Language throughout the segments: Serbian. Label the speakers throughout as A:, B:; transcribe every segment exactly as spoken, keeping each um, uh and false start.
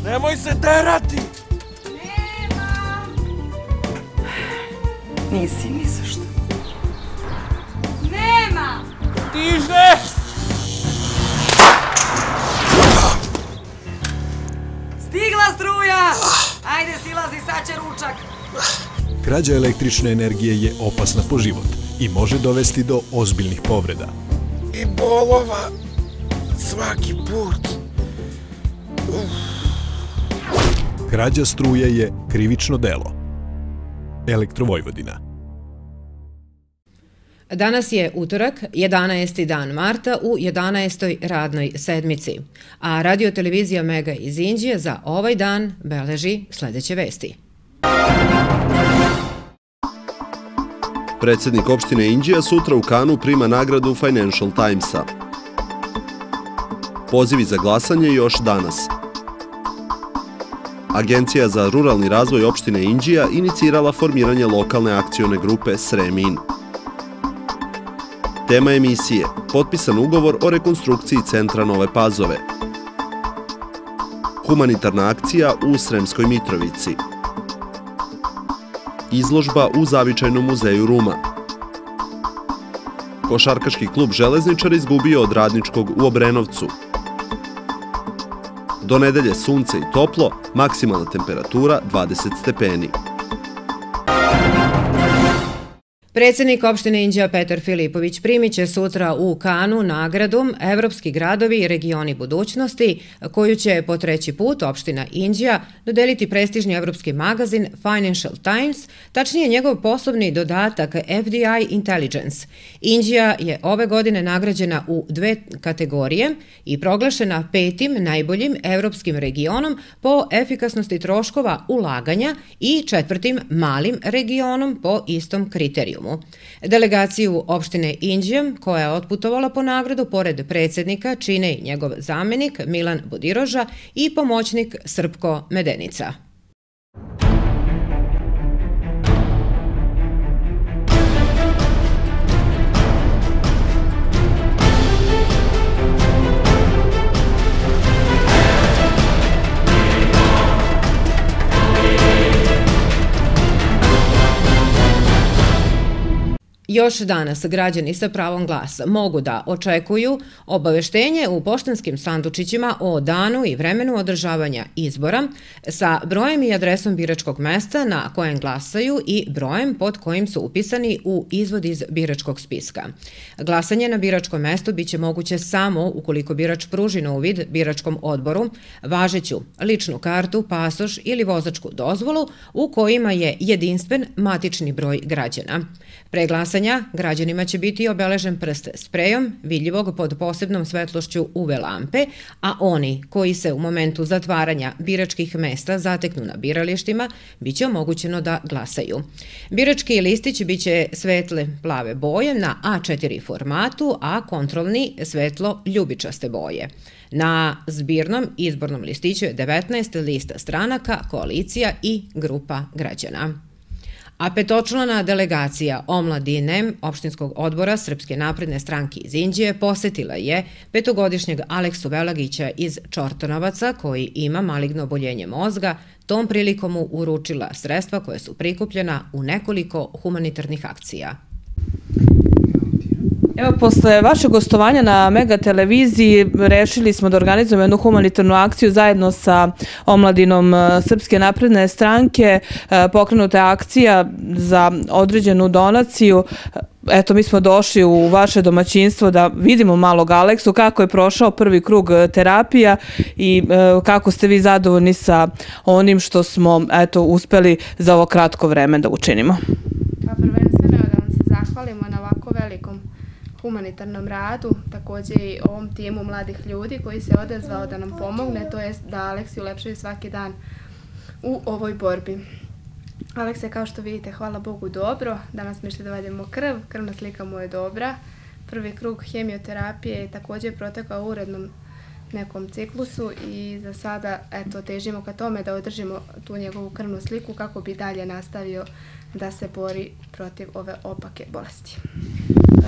A: Nemoj se terati!
B: Nema! Nisi ni za što. Nema!
A: Stiže!
B: Stigla struja! Ajde, silazi, sad će ručak.
C: Krađa električne energije je opasna po život i može dovesti do ozbiljnih povreda.
A: I bolova svaki put. Uf.
C: Krađa struje je krivično delo. Elektrovojvodina.
D: Danas je utorak, jedanaesti dan marta u jedanaestoj radnoj sedmici, a radiotelevizija Mega iz Inđije za ovaj dan beleži sledeće vesti.
E: Predsjednik opštine Inđija sutra u Kanu prima nagradu Financial Timesa. Pozivi za glasanje još danas. Agencija za ruralni razvoj opštine Inđija inicirala formiranje lokalne akcione grupe Sremin. Tema emisije – potpisan ugovor o rekonstrukciji centra Nove Pazove. Humanitarna akcija u Sremskoj Mitrovici. Izložba u Zavičajnom muzeju Ruma. Košarkaški klub Železničar izgubio od Radničkog u Obrenovcu. Do nedelje sunce i toplo, maksimalna temperatura dvadeset stepeni.
D: Predsjednik opštine Inđija Petar Filipović primit će sutra u Kanu nagradu Evropski gradovi i regioni budućnosti, koju će po treći put opština Inđija dodeliti prestižni evropski magazin Financial Times, tačnije njegov poslovni dodatak F D I Intelligence. Inđija je ove godine nagrađena u dve kategorije i proglašena petim najboljim evropskim regionom po efikasnosti troškova ulaganja i četvrtim malim regionom po istom kriterijumu. Delegaciju opštine Inđija, koja je otputovala po nagradu, pored predsjednika čine i njegov zamenik Milan Bodiroža i pomoćnik Srpko Medenica. Još danas građani sa pravom glasa mogu da očekuju obaveštenje u poštanskim sandučićima o danu i vremenu održavanja izbora sa brojem i adresom biračkog mesta na kojem glasaju i brojem pod kojim su upisani u izvod iz biračkog spiska. Glasanje na biračkom mestu biće moguće samo ukoliko birač pruži na uvid biračkom odboru važeću ličnu kartu, pasoš ili vozačku dozvolu u kojima je jedinstven matični broj građana. Pre glasanja građanima će biti obeležen prst sprejom, vidljivog pod posebnom svetlošću U V lampe, a oni koji se u momentu zatvaranja biračkih mesta zateknu na biralištima, bit će omogućeno da glasaju. Birački listić biće svetle plave boje na A četiri formatu, a kontrolni svetlo ljubičaste boje. Na zbirnom izbornom listiću je devetnaest lista stranaka, koalicija i grupa građana. A petočlana delegacija omladine opštinskog odbora Srpske napredne stranke iz Inđije posetila je petogodišnjeg Aleksu Velagića iz Čortanovaca, koji ima maligno oboljenje mozga. Tom prilikom mu uručila sredstva koje su prikupljena u nekoliko humanitarnih akcija.
F: Evo, posle vašeg gostovanja na Mega televiziji rešili smo da organizujemo jednu humanitarnu akciju zajedno sa omladinom Srpske napredne stranke. Pokrenuta je akcija za određenu donaciju. Eto, mi smo došli u vaše domaćinstvo da vidimo malog Aleksu, kako je prošao prvi krug terapija i kako ste vi zadovoljni sa onim što smo eto uspeli za ovo kratko vreme da učinimo.
G: Pa prvenstveno da vam se zahvalimo na ovako velikom humanitarnom radu, također i ovom timu mladih ljudi koji se odazvao da nam pomogne, to jest da Aleksi ulepšaju svaki dan u ovoj borbi. Aleks je, kao što vidite, hvala Bogu, dobro. Danas smo išli da vadimo krv, krvna slika mu je dobra. Prvi krug hemioterapije je također protekao u urednom nekom ciklusu i za sada eto, težimo ka tome da održimo tu njegovu krvnu sliku kako bi dalje nastavio da se bori protiv ove opake bolesti.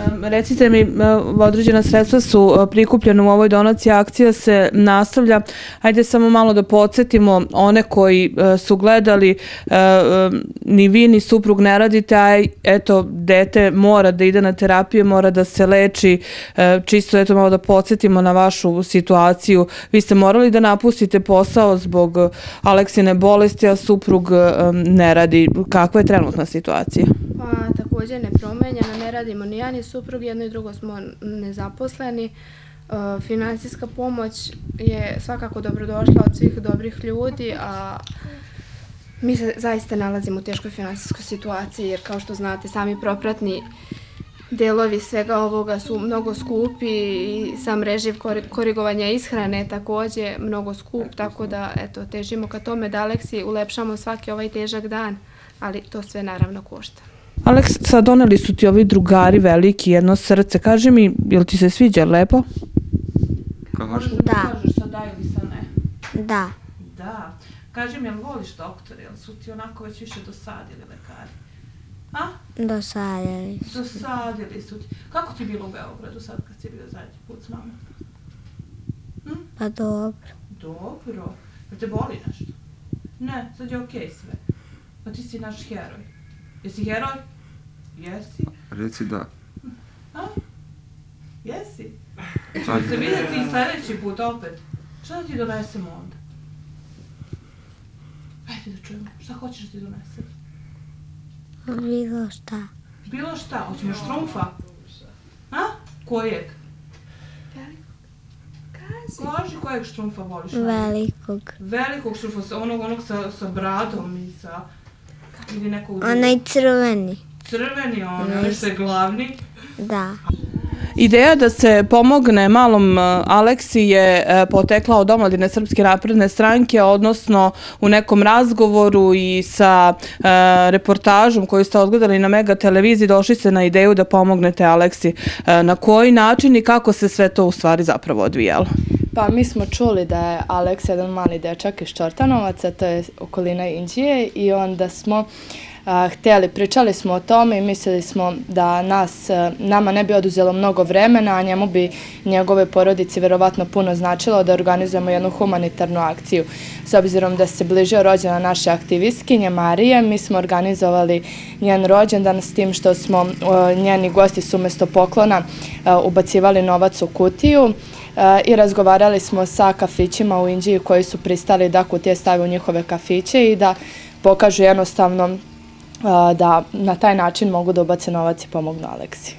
F: Recite mi, određena sredstva su prikupljene u ovoj donaciji, akcija se nastavlja. Hajde samo malo da podsjetimo one koji su gledali, ni vi ni suprug ne radite, a eto, dete mora da ide na terapiju, mora da se leči. Čisto eto malo da podsjetimo na vašu situaciju. Vi ste morali da napustite posao zbog Aleksine bolesti, a suprug ne radi. Kakva je trenutna situacija?
G: Pa također nepromenjena, ne radimo ni ja ni suprug, jedno i drugo smo nezaposleni. Finansijska pomoć je svakako dobrodošla od svih dobrih ljudi, a mi se zaista nalazimo u teškoj finansijskoj situaciji, jer kao što znate, sami propratni delovi svega ovoga su mnogo skupi i sam reživ korigovanja ishrane također mnogo skup, tako da eto, težimo ka tome da Aleksi ulepšamo svaki ovaj težak dan, ali to sve naravno košta.
F: Aleksa, doneli su ti ovi drugari veliki, jedno srce. Kaži mi, jel ti se sviđa lepo?
H: Kaži.
F: Da. Kažeš sa da ili sa ne?
H: Da.
F: Da. Kaži mi, jel voliš doktore, jel su ti onako već više dosadili lekari? A?
H: Dosadili su.
F: Dosadili su ti. Kako ti je bilo u Beogradu sad kad si bio zadnji put s mamom? Hm?
H: Pa dobro.
F: Dobro. Jel te boli nešto? Ne, sad je okej sve. Pa ti si naš heroj. Jesi heroj? Jesi?
A: Reci da.
F: A? Jesi? Ćemo se vidjeti i sljedeći put opet. Šta da ti donesemo onda? Ajde da čujemo. Šta hoćeš da ti donesem?
H: Bilo šta.
F: Bilo šta? Hoćemo štrumfa? A? Kojeg? Kaži kojeg štrumfa voliš?
H: Velikog.
F: Velikog štrumfa, onog, onog sa, sa bradom i sa... Ili nekog drugog?
H: Onaj crveni.
F: Crveni, onaj što je glavni?
H: Da.
F: Ideja da se pomogne malom Aleksi je potekla od omladine Srpske napredne stranke, odnosno u nekom razgovoru i sa reportažom koju ste odgledali na Mega televiziji došli ste na ideju da pomognete Aleksi. Na koji način i kako se sve to u stvari zapravo odvijalo?
I: Pa mi smo čuli da je Aleks jedan mali dečak iz Čortanovaca, to je okolina Inđije, i onda smo a, htjeli, pričali smo o tome i mislili smo da nas, nama ne bi oduzelo mnogo vremena, a njemu bi njegove porodici verovatno puno značilo da organizujemo jednu humanitarnu akciju. S obzirom da se bližio rođendan naše aktivistkinje Marije, mi smo organizovali njen rođendan s tim što smo, o, njeni gosti su umjesto poklona a, ubacivali novac u kutiju. I razgovarali smo sa kafićima u Inđiji koji su pristali da kutije stave u njihove kafiće i da pokažu jednostavno da na taj način mogu da ubace novac i pomognu Aleksi.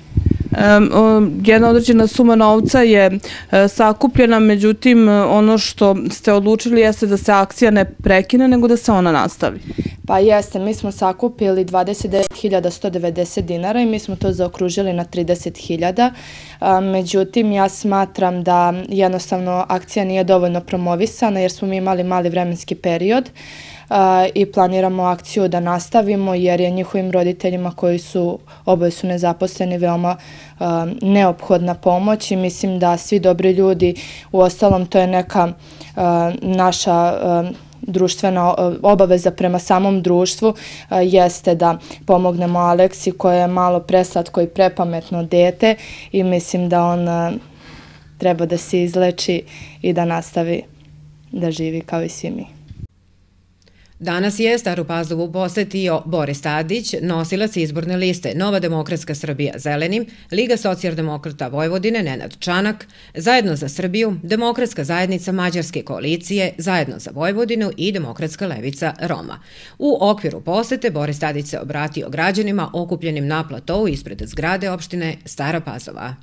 F: Jedna određena suma novca je sakupljena, međutim ono što ste odlučili jeste da se akcija ne prekine, nego da se ona nastavi.
I: Pa jeste, mi smo sakupili dvadeset devet hiljada sto devedeset dinara i mi smo to zaokružili na trideset hiljada. Međutim, ja smatram da jednostavno akcija nije dovoljno promovisana jer smo mi imali mali vremenski period i planiramo akciju da nastavimo jer je njihovim roditeljima koji su oboje su nezaposleni veoma neophodna pomoć i mislim da svi dobri ljudi, u ostalom to je neka naša društvena obaveza prema samom društvu, jeste da pomognemo Aleksi koja je malo preslatko i prepametno dete i mislim da on treba da se izleči i da nastavi da živi kao i svi mi.
D: Danas je Staru Pazovu posetio Boris Tadić, nosilac izborne liste Nova demokratska Srbija Zeleni, Liga socijaldemokrata Vojvodine Nenad Čanak, Zajedno za Srbiju, Demokratska zajednica Mađarske koalicije, Zajedno za Vojvodinu i Demokratska levica Roma. U okviru posete Boris Tadić se obratio građanima okupljenim na platovu ispred zgrade opštine Stara Pazova.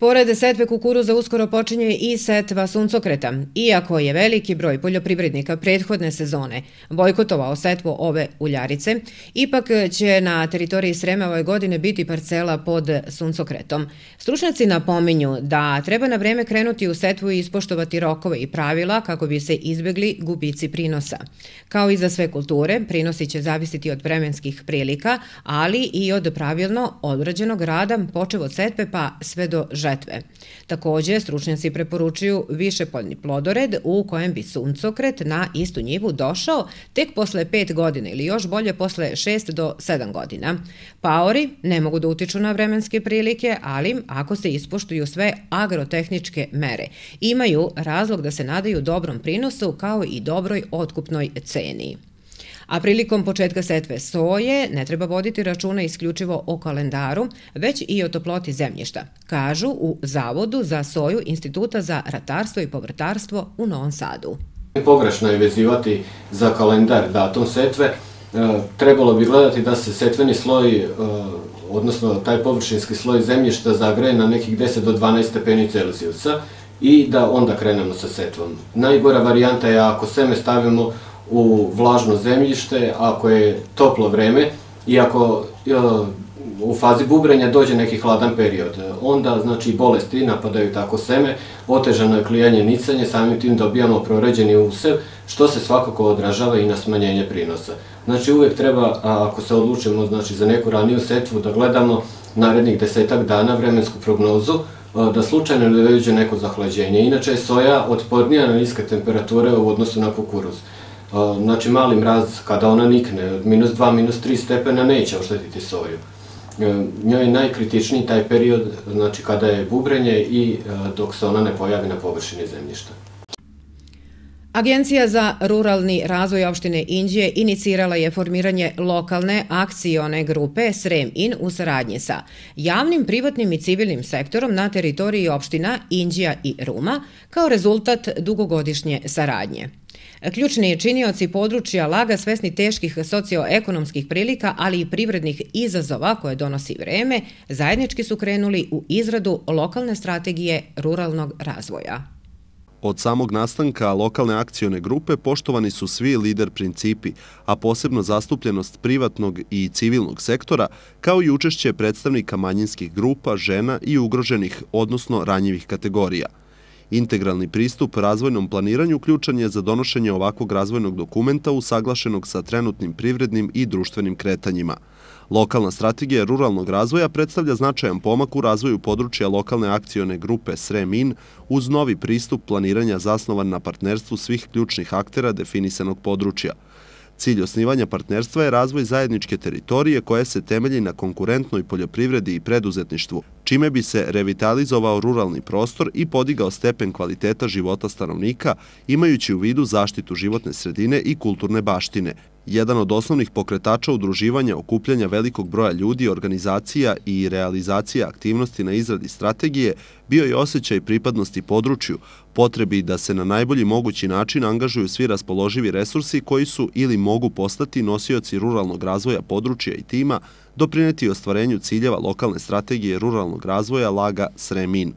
D: Pored setve kukuruza uskoro počinje i setva suncokreta. Iako je veliki broj poljoprivrednika prethodne sezone bojkotovao setvu ove uljarice, ipak će na teritoriji Srema ove godine biti parcela pod suncokretom. Stručnjaci napominju da treba na vreme krenuti u setvu i ispoštovati rokove i pravila kako bi se izbegli gubici prinosa. Kao i za sve kulture, prinosi će zavisiti od vremenskih prilika, ali i od pravilno odrađenog rada, počev od setve pa sve do žetve. Također, stručnjaci preporučuju višepoljni plodored u kojem bi suncokret na istu njivu došao tek posle pet godina ili još bolje posle šest do sedam godina. Paori ne mogu da utiču na vremenske prilike, ali ako se ispoštuju sve agrotehničke mere, imaju razlog da se nadaju dobrom prinosu kao i dobroj otkupnoj ceni. A prilikom početka setve soje ne treba voditi računa isključivo o kalendaru, već i o toploti zemljišta, kažu u Zavodu za soju Instituta za ratarstvo i povrtarstvo u Novom Sadu.
J: Pogrešno je vezivati za kalendar datum setve. Trebalo bi gledati da se setveni sloj, odnosno taj površinski sloj zemljišta zagreje na nekih deset do dvanaest stepeni Celzijusa i da onda krenemo sa setvom. Najgora varijanta je ako seme stavimo u vlažno zemljište, ako je toplo vreme i ako u fazi bubrenja dođe neki hladan period. Onda, znači, bolesti napadaju tako seme, otežano je klijanje, nicanje, samim tim dobijamo proređeni usev, što se svakako odražava i na smanjenje prinosa. Znači, uvijek treba, ako se odlučimo znači, za neku raniju setvu, da gledamo narednih desetak dana vremensku prognozu, da slučajno ne dođe neko zahlađenje. Inače je soja otpornija na niske temperature u odnosu na kukuruz. Znači, mali mraz, kada ona nikne, od minus dva, minus tri stepena neće oštetiti soju. Njoj je najkritičniji taj period, znači kada je bubrenje i dok se ona ne pojavi na površini zemljišta.
D: Agencija za ruralni razvoj opštine Inđije inicirala je formiranje lokalne akcione grupe Srem-In u saradnji sa javnim, privatnim i civilnim sektorom na teritoriji opština Inđija i Ruma kao rezultat dugogodišnje saradnje. Ključni činioci područja Laga, svesni teških socioekonomskih prilika, ali i privrednih izazova koje donosi vreme, zajednički su krenuli u izradu lokalne strategije ruralnog razvoja.
E: Od samog nastanka lokalne akcione grupe poštovani su svi lider principi, a posebno zastupljenost privatnog i civilnog sektora, kao i učešće predstavnika manjinskih grupa, žena i ugroženih, odnosno ranjivih kategorija. Integralni pristup razvojnom planiranju ključan je za donošenje ovakvog razvojnog dokumenta usaglašenog sa trenutnim privrednim i društvenim kretanjima. Lokalna strategija ruralnog razvoja predstavlja značajan pomak u razvoju područja lokalne akcione grupe Srem-In uz novi pristup planiranja zasnovan na partnerstvu svih ključnih aktera definisanog područja. Cilj osnivanja partnerstva je razvoj zajedničke teritorije koja se temelji na konkurentnoj poljoprivredi i preduzetništvu, čime bi se revitalizovao ruralni prostor i podigao stepen kvaliteta života stanovnika, imajući u vidu zaštitu životne sredine i kulturne baštine. Jedan od osnovnih pokretača udruživanja, okupljanja velikog broja ljudi, organizacija i realizacija aktivnosti na izradi strategije bio je osjećaj pripadnosti području, potrebi da se na najbolji mogući način angažuju svi raspoloživi resursi koji su ili mogu postati nosioci ruralnog razvoja područja i tima, doprineti ostvarenju ciljeva lokalne strategije ruralnog razvoja Laga Srem-In.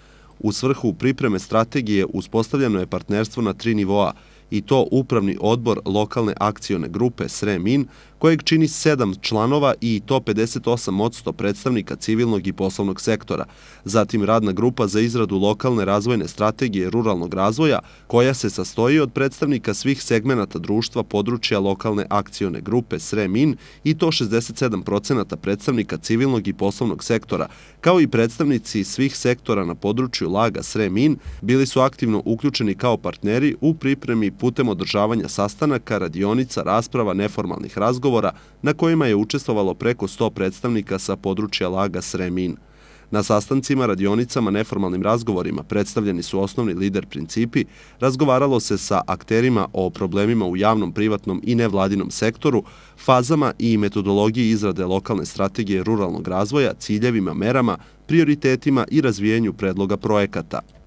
E: U svrhu pripreme strategije uspostavljeno je partnerstvo na tri nivoa, i to upravni odbor lokalne akcione grupe Srem-In, kojeg čini sedam članova i to pedeset osam posto predstavnika civilnog i poslovnog sektora. Zatim radna grupa za izradu lokalne razvojne strategije ruralnog razvoja, koja se sastoji od predstavnika svih segmenata društva područja lokalne akcione grupe Srem-In i to šezdeset sedam procenata predstavnika civilnog i poslovnog sektora, kao i predstavnici svih sektora na području Laga Srem-In, bili su aktivno uključeni kao partneri u pripremi putem održavanja sastanaka, radionica, rasprava, neformalnih razgovora, na kojima je učestvovalo preko sto predstavnika sa područja Laga Srem-In. Na sastancima, radionicama, neformalnim razgovorima predstavljeni su osnovni lider principi, razgovaralo se sa akterima o problemima u javnom, privatnom i nevladinom sektoru, fazama i metodologiji izrade lokalne strategije ruralnog razvoja, ciljevima, merama, prioritetima i razvijenju predloga projekata.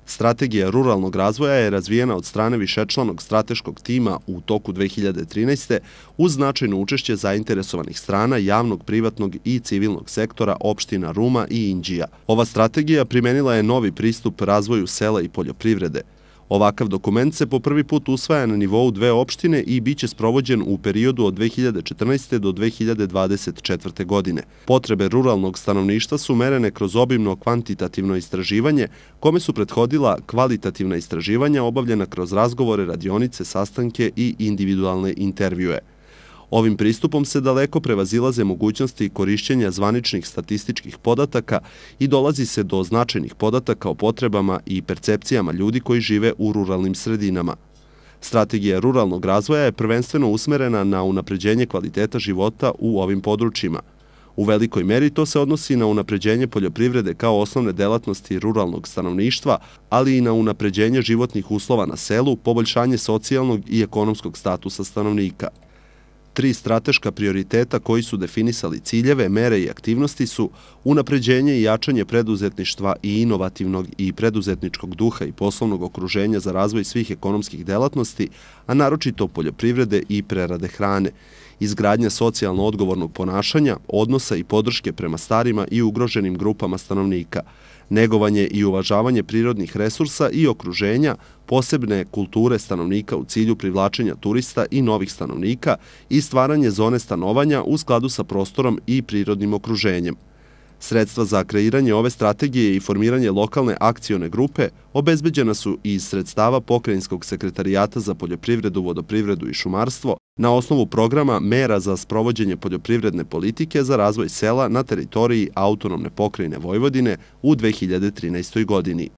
E: Strategija ruralnog razvoja je razvijena od strane višečlanog strateškog tima u toku dve hiljade trinaeste. uz značajno učešće zainteresovanih strana javnog, privatnog i civilnog sektora opština Ruma i Inđija. Ova strategija primenila je novi pristup razvoju sela i poljoprivrede. Ovakav dokument se po prvi put usvaja na nivou dve opštine i biće sprovođen u periodu od dve hiljade četrnaeste. do dve hiljade dvadeset četvrte. godine. Potrebe ruralnog stanovništva su merene kroz obimno kvantitativno istraživanje, kome su prethodila kvalitativna istraživanja obavljena kroz razgovore, radionice, sastanke i individualne intervjue. Ovim pristupom se daleko prevazilaze mogućnosti korišćenja zvaničnih statističkih podataka i dolazi se do značajnih podataka o potrebama i percepcijama ljudi koji žive u ruralnim sredinama. Strategija ruralnog razvoja je prvenstveno usmerena na unapređenje kvaliteta života u ovim područjima. U velikoj meri to se odnosi na unapređenje poljoprivrede kao osnovne delatnosti ruralnog stanovništva, ali i na unapređenje životnih uslova na selu, poboljšanje socijalnog i ekonomskog statusa stanovnika. Tri strateška prioriteta koji su definisali ciljeve, mere i aktivnosti su unapređenje i jačanje preduzetništva i inovativnog i preduzetničkog duha i poslovnog okruženja za razvoj svih ekonomskih delatnosti, a naročito poljoprivrede i prerade hrane, izgradnja socijalno odgovornog ponašanja, odnosa i podrške prema starima i ugroženim grupama stanovnika, negovanje i uvažavanje prirodnih resursa i okruženja, posebne kulture stanovnika u cilju privlačenja turista i novih stanovnika i stvaranje zone stanovanja u skladu sa prostorom i prirodnim okruženjem. Sredstva za kreiranje ove strategije i formiranje lokalne akcione grupe obezbeđena su iz sredstava Pokrajinskog sekretarijata za poljoprivredu, vodoprivredu i šumarstvo na osnovu programa mera za sprovođenje poljoprivredne politike za razvoj sela na teritoriji Autonomne pokrajine Vojvodine u dve hiljade trinaestoj. godini.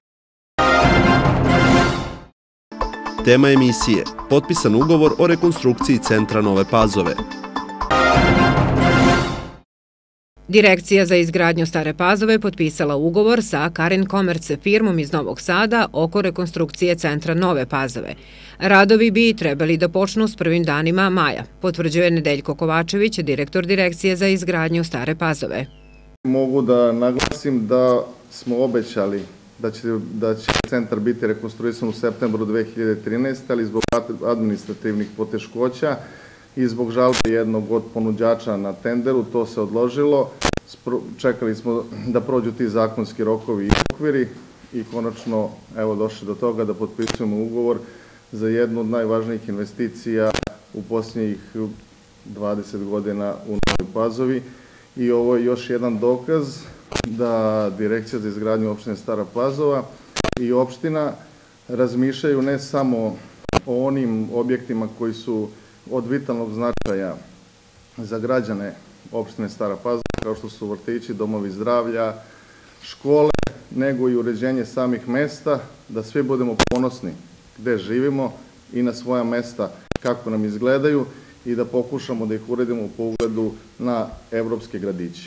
E: Tema emisije – potpisan ugovor o rekonstrukciji centra Nove Pazove.
D: Direkcija za izgradnju Stare Pazove potpisala ugovor sa Karin Komerce firmom iz Novog Sada oko rekonstrukcije centra Nove Pazove. Radovi bi trebali da počnu s prvim danima maja, potvrđuje Nedeljko Kovačević, direktor Direkcije za izgradnju Stare Pazove.
K: Mogu da naglasim da smo obećali da će, da će centar biti rekonstruisan u septembru dve hiljade trinaeste. ali zbog administrativnih poteškoća i zbog žalbe jednog od ponuđača na tenderu, to se odložilo. Čekali smo da prođu ti zakonski rokovi i okviri i konačno evo došli do toga da potpisujemo ugovor za jednu od najvažnijih investicija u posljednjih dvadeset godina u Novoj Pazovi. I ovo je još jedan dokaz da Direkcija za izgradnju opštine Stara Pazova i opština razmišljaju ne samo o onim objektima koji su od vitalnog značaja za građane opštine Stara Pazova, kao što su vrtići, domovi zdravlja, škole, nego i uređenje samih mesta, da svi budemo ponosni gde živimo i na svoja mesta kako nam izgledaju i da pokušamo da ih uredimo po ugledu na evropske gradiće.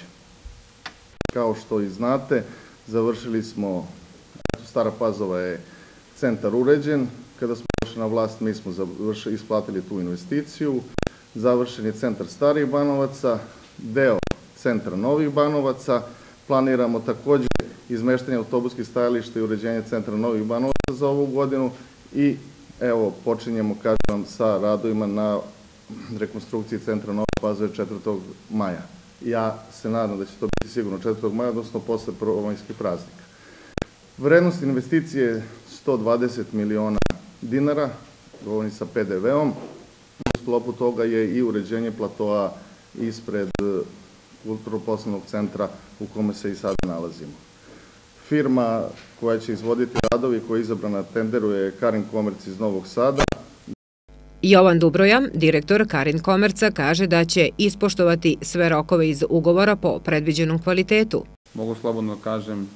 K: Kao što i znate, završili smo, Stara Pazova je centar uređen, kada smo došli na vlast mi smo završili, isplatili tu investiciju, završen je centar Starih Banovaca, deo centra Novih Banovaca, planiramo takođe izmeštanje autobuskih stajališta i uređenje centra Novih Banovaca za ovu godinu i evo počinjemo, kažem, sa radovima na rekonstrukciji centra Nove Pazove četvrtog maja. Ja se nadam da će to biti sigurno četvrtog maja, odnosno posle prvomajskih praznika. Vrednost investicije je sto dvadeset miliona dinara, govorim sa pe de veom. U sklopu toga je i uređenje platoa ispred kulturno-poslovnog centra u kome se i sada nalazimo. Firma koja će izvoditi radovi, koja je izabrana na tenderu, je Karin Komerc iz Novog Sada.
D: Jovan Dubroja, direktor Karin Komerca, kaže da će ispoštovati sve rokove iz ugovora po predviđenom kvalitetu.
L: Mogu slobodno kažem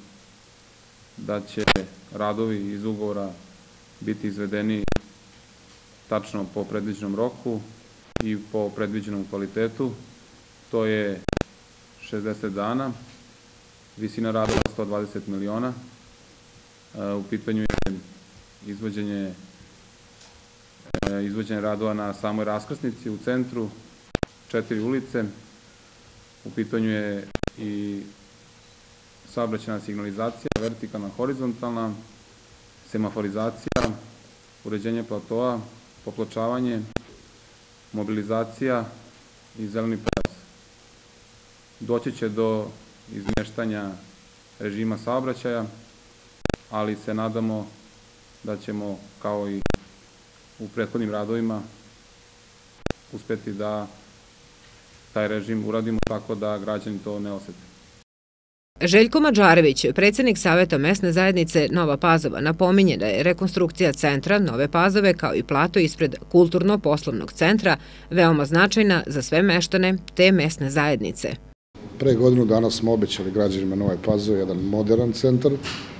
L: da će radovi iz ugovora biti izvedeni tačno po predviđenom roku i po predviđenom kvalitetu. To je šezdeset dana, visina radova sto dvadeset miliona. U pitanju je izvođenje, izvođenje radova na samoj raskrsnici u centru, četiri ulice. U pitanju je i saobraćajna signalizacija, vertikalna, horizontalna, semaforizacija, uređenje platoa, popločavanje, mobilizacija i zeleni pojas. Doći će do izmeštanja režima saobraćaja, ali se nadamo da ćemo, kao i u prethodnim radovima, uspeti da taj režim uradimo tako da građani to ne osete.
D: Željko Mađarević, predsjednik Saveta mesne zajednice Nova Pazova, napominje da je rekonstrukcija centra Nove Pazove kao i plato ispred kulturno-poslovnog centra veoma značajna za sve meštane te mesne zajednice.
M: Pre godinu dana smo obećali građanima Nove Pazove jedan modern centar,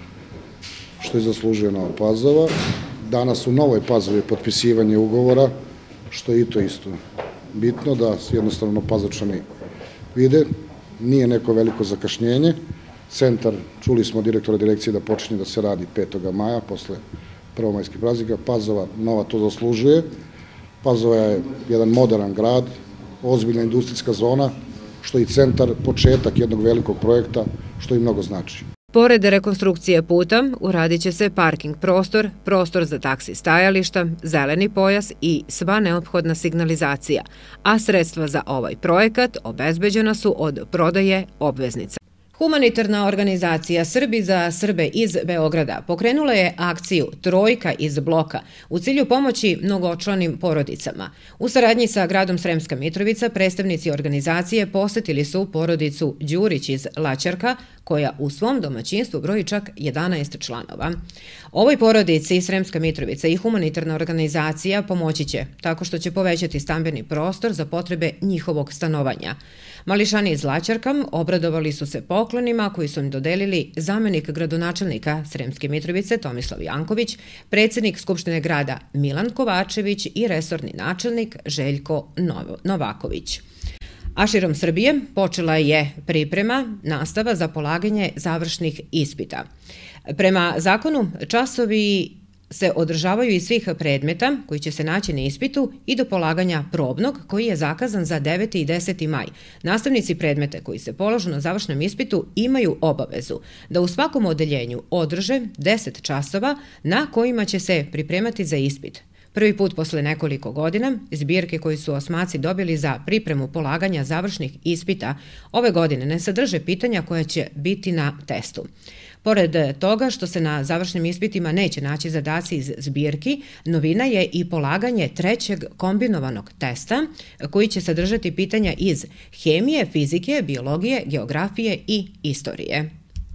M: što je zaslužio Nova Pazova. Danas u Novoj Pazovi je potpisivanje ugovora, što je i to isto bitno, da jednostavno Pazovčani vide. Nije neko veliko zakašnjenje. Centar, čuli smo direktora direkcije da počinje da se radi petog maja, posle prvomajskih praznika. Pazova Nova to zaslužuje. Pazova je jedan modern grad, ozbiljna industrijska zona, što je i centar, početak jednog velikog projekta, što i mnogo znači.
D: Pored rekonstrukcije puta, uradit će se parking prostor, prostor za taksi stajališta, zeleni pojas i sva neophodna signalizacija, a sredstva za ovaj projekat obezbeđena su od prodaje obveznica. Humanitarna organizacija Srbi za Srbe iz Beograda pokrenula je akciju Trojka iz bloka u cilju pomoći mnogočlanim porodicama. U saradnji sa gradom Sremska Mitrovica predstavnici organizacije posetili su porodicu Đurić iz Laćarka, koja u svom domaćinstvu broji čak jedanaest članova. Ovoj porodici Sremska Mitrovica i humanitarna organizacija pomoći će tako što će povećati stambeni prostor za potrebe njihovog stanovanja. Mališani iz Laćarka obradovali su se poklonima koji su im dodelili zamenik gradonačelnika Sremske Mitrovice Tomislav Janković, predsjednik Skupštine grada Milan Kovačević i resorni načelnik Željko Novaković. A širom Srbije počela je priprema nastava za polaganje završnih ispita. Prema zakonu, časovi se održavaju iz svih predmeta koji će se naći na ispitu i do polaganja probnog koji je zakazan za deveti i deseti maj. Nastavnici predmeta koji se polažu na završnom ispitu imaju obavezu da u svakom odeljenju održe deset časova na kojima će se pripremati za ispit. Prvi put posle nekoliko godina, zbirke koji su osmaci dobili za pripremu polaganja završnih ispita ove godine ne sadrže pitanja koja će biti na testu. Pored toga što se na završnim ispitima neće naći zadaci iz zbirki, novina je i polaganje trećeg kombinovanog testa koji će sadržati pitanja iz hemije, fizike, biologije, geografije i istorije.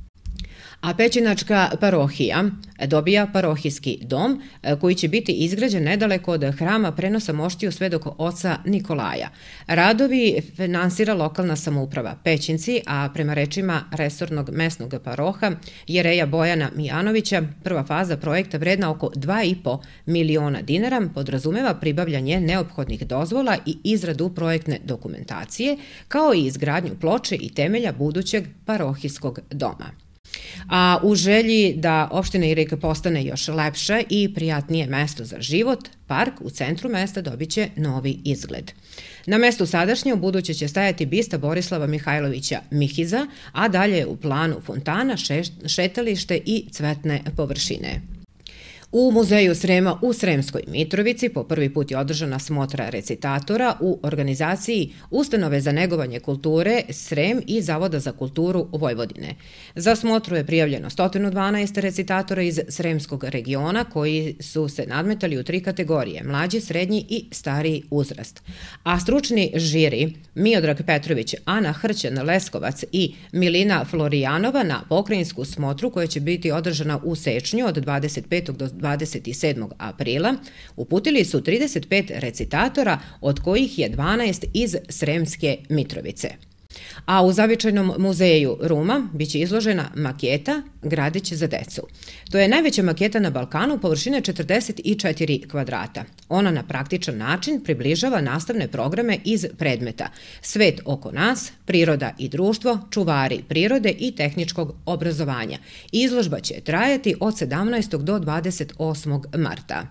D: A Pećinačka parohija dobija parohijski dom koji će biti izgrađen nedaleko od hrama prenosa moštiju Svetog oca Nikolaja. Radovi finansira lokalna samouprava Pećinci, a prema rečima resornog mesnog paroha jereja Bojana Mijanovića, prva faza projekta vredna oko dva i po miliona dinara podrazumeva pribavljanje neophodnih dozvola i izradu projektne dokumentacije, kao i izgradnju ploče i temelja budućeg parohijskog doma. A u želji da opština Irig postane još lepše i prijatnije mesto za život, park u centru mesta dobit će novi izgled. Na mestu sadašnje u buduće će stajati bista Borislava Mihajlovića Mihiza, a dalje je u planu fontana, šetalište i cvetne površine. U Muzeju Srema u Sremskoj Mitrovici po prvi put je održana smotra recitatora u organizaciji Ustanove za negovanje kulture Srem i Zavoda za kulturu Vojvodine. Za smotru je prijavljeno sto dvanaest recitatora iz Sremskog regiona koji su se nadmetali u tri kategorije, mlađi, srednji i stariji uzrast. A stručni žiri Miodrag Petrović, Ana Hrćan-Leskovac i Milina Florijanova na pokrajinsku smotru koja će biti održana u Sečnju od dvadeset petog do dvadeset sedmog aprila, uputili su trideset pet recitatora, od kojih je dvanaest iz Sremske Mitrovice. A u Zavičajnom muzeju Ruma biće izložena maketa Gradić za decu. To je najveća maketa na Balkanu površine četrdeset četiri kvadrata. Ona na praktičan način približava nastavne programe iz predmeta Svet oko nas, Priroda i društvo, Čuvari prirode i tehničkog obrazovanja. Izložba će trajati od sedamnaestog do dvadeset osmog marta.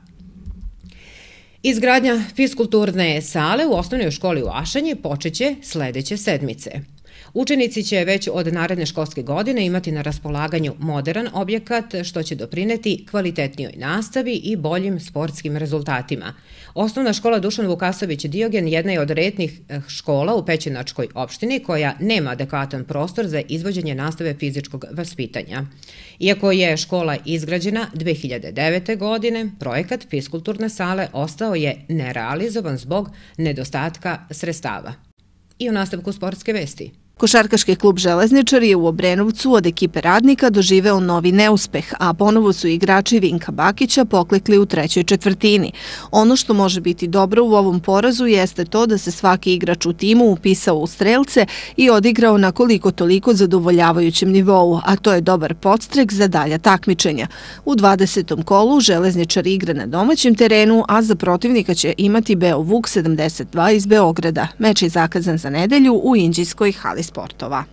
D: Izgradnja fiskulturne sale u osnovnoj školi u Ašanji počeće sledeće sedmice. Učenici će već od naredne školske godine imati na raspolaganju moderan objekat, što će doprineti kvalitetnijoj nastavi i boljim sportskim rezultatima. Osnovna škola Dušan Vukasović Diogen jedna je od retnih škola u Pećinačkoj opštini koja nema adekvatan prostor za izvođenje nastave fizičkog vaspitanja. Iako je škola izgrađena dve hiljade devete. godine, projekat fiskulturne sale ostao je nerealizovan zbog nedostatka sredstava. I u nastavku sportske vesti.
N: Košarkaški klub Železničar je u Obrenovcu od ekipe Radnika doživeo novi neuspeh, a ponovo su igrači Vinka Bakića poklekli u trećoj četvrtini. Ono što može biti dobro u ovom porazu jeste to da se svaki igrač u timu upisao u strelce i odigrao na koliko toliko zadovoljavajućem nivou, a to je dobar podstrek za dalja takmičenja. U dvadesetom kolu Železničar igra na domaćem terenu, a za protivnika će imati Beo Vuk sedamdeset dva iz Beograda. Meč je zakazan za nedelju u Inđijskoj hali sportova.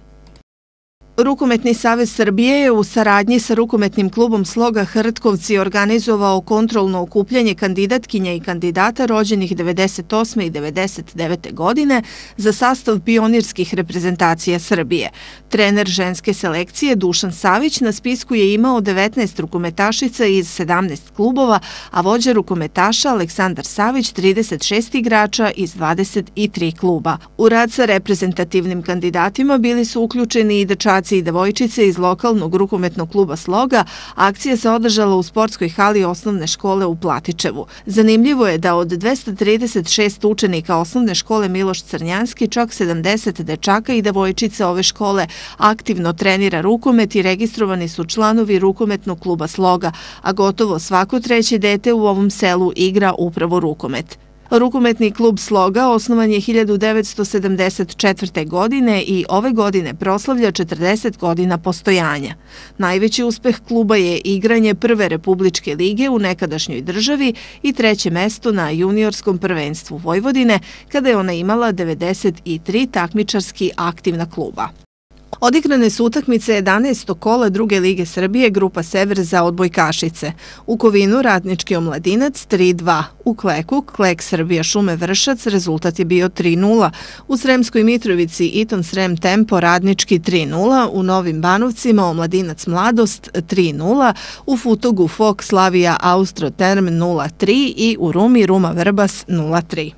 N: Rukometni savez Srbije je u saradnji sa rukometnim klubom Sloga Hrtkovci organizovao kontrolno okupljanje kandidatkinja i kandidata rođenih devedeset osme i devedeset devete. godine za sastav pionirskih reprezentacija Srbije. Trener ženske selekcije Dušan Savić na spisku je imao devetnaest rukometašica iz sedamnaest klubova, a vođa rukometaša Aleksandar Savić trideset šest igrača iz dvadeset tri kluba. U rad sa reprezentativnim kandidatima bili su uključeni i dečaci i devojčice iz lokalnog rukometnog kluba Sloga. Akcija se održala u sportskoj hali osnovne škole u Platičevu. Zanimljivo je da od dvesta trideset šest učenika osnovne škole Miloš Crnjanski čak sedamdeset dečaka i devojčica ove škole aktivno trenira rukomet i registrovani su članovi rukometnog kluba Sloga, a gotovo svako treće dete u ovom selu igra upravo rukomet. Rukometni klub Sloga osnovan je hiljadu devetsto sedamdeset četvrte. godine i ove godine proslavlja četrdeset godina postojanja. Najveći uspeh kluba je igranje prve republičke lige u nekadašnjoj državi i treće mesto na juniorskom prvenstvu Vojvodine, kada je ona imala devedeset tri takmičarski aktivna kluba. Odigrane su utakmice jedanaestog kola druge lige Srbije, grupa Sever za odbojkašice. U Kovinu Ratnički Omladinac tri dva. U Kleku Klek Srbija Šume Vršac rezultat je bio tri nula. U Sremskoj Mitrovici Iton Srem Tempo Radnički tri nula. U Novim Banovcima Omladinac Mladost tri nula. U Futogu Fok Slavija Austro-Term nula tri i u Rumi Ruma Vrbas nula tri.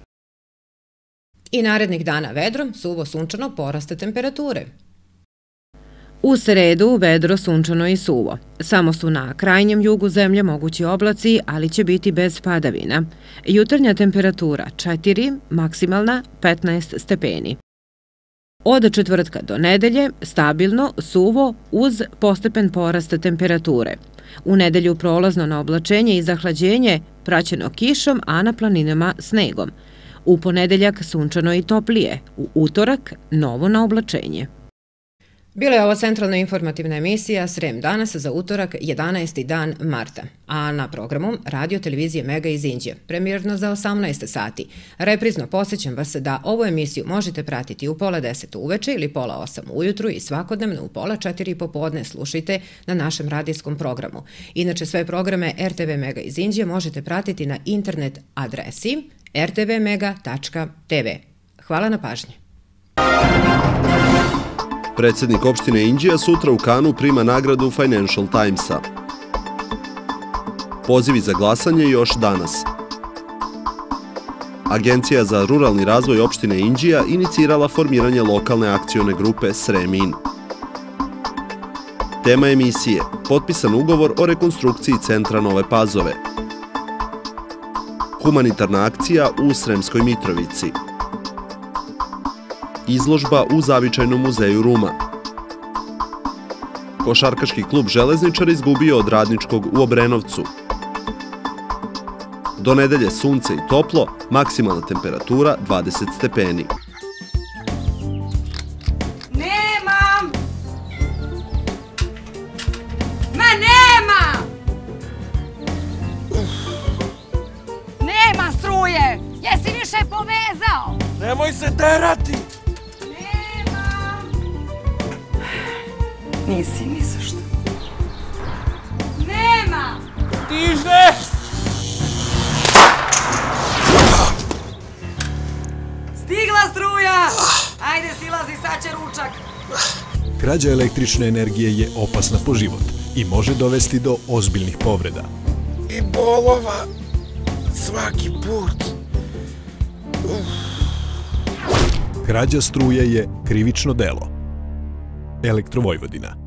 D: I narednih dana vedro, suvo sunčano, poraste temperature. U sredu vedro, sunčano i suvo. Samo su na krajnjem jugu zemlje mogući oblaci, ali će biti bez padavina. Jutarnja temperatura četiri, maksimalna petnaest stepeni. Od četvrtka do nedelje stabilno, suvo uz postepen porast temperature. U nedelju prolazno na oblačenje i zahlađenje praćeno kišom, a na planinama snegom. U ponedeljak sunčano i toplije, u utorak novo na oblačenje. Bila je ovo centralna informativna emisija Srem danas za utorak jedanaesti dan marta, a na programu radio televizije Mega iz Inđije, premijerno za osamnaest sati. Reprizno podsjećam vas da ovu emisiju možete pratiti u pola deset uveče ili pola osam ujutru i svakodnevno u pola četiri popodne slušajte na našem radijskom programu. Inače sve programe R T V Mega iz Inđije možete pratiti na internet adresi r t v mega tačka t v. Hvala na pažnji.
E: Predsjednik opštine Inđija sutra u Kanu prima nagradu Financial Timesa. Pozivi za glasanje još danas. Agencija za ruralni razvoj opštine Inđija inicirala formiranje lokalne akcione grupe Sremin. Tema emisije – potpisan ugovor o rekonstrukciji centra Nove Pazove. Humanitarna akcija u Sremskoj Mitrovici. Izložba u Zavičajnom muzeju Ruma. Košarkaški klub Železničar izgubio od Radničkog u Obrenovcu. Do nedelje sunce i toplo, maksimalna temperatura dvadeset stepeni.
B: Nemam! Ma nema! Nema struje! Jesi više povezao?
A: Nemoj se terati!
B: Nisi ni za što. Nema!
A: Stiže!
B: Stigla struja! Ajde, silazi, sad će ručak.
C: Krađa električne energije je opasna po život i može dovesti do ozbiljnih povreda.
A: I bolova svaki put.
C: Krađa struje je krivično delo. Elektrovojvodina.